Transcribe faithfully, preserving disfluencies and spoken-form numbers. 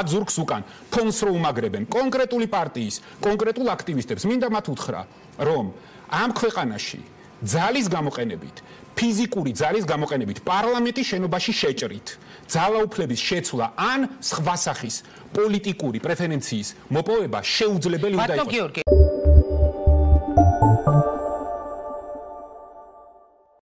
მათ ზურგს უკან ფონს რო უმაგრებენ კონკრეტული პარტიის კონკრეტულ აქტივისტებს მინდა მათ უთხრა რომ ამ ქვეყანაში ძალის გამოყენებით ფიზიკური ძალის გამოყენებით პარლამენტის შენობაში შეჭრით ძალაუფლების შეცვლა ან სხვა სახის პოლიტიკური პრეფერენციის მოპოვება შეუძლებელი უნდა იყოს.